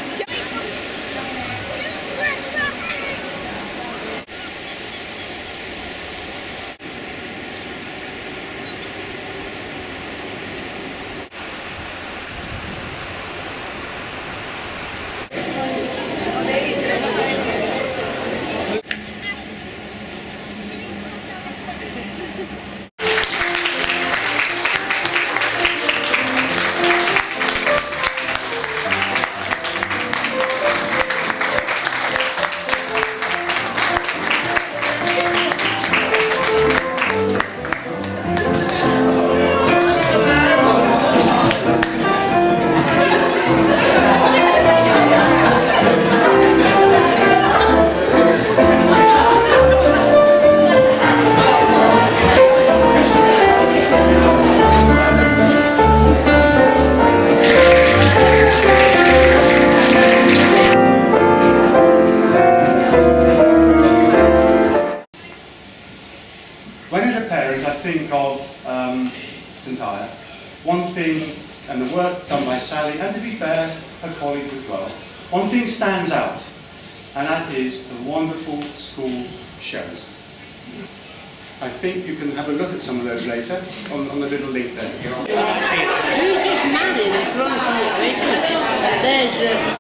When as a parent I think of St Iah, one thing, and the work done by Sally, and to be fair, her colleagues as well, one thing stands out, and that is the wonderful school shows. I think you can have a look at some of those later, on the little link there. Who's this man in the front? There's